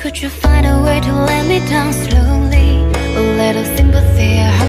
Could you find a way to let me down slowly?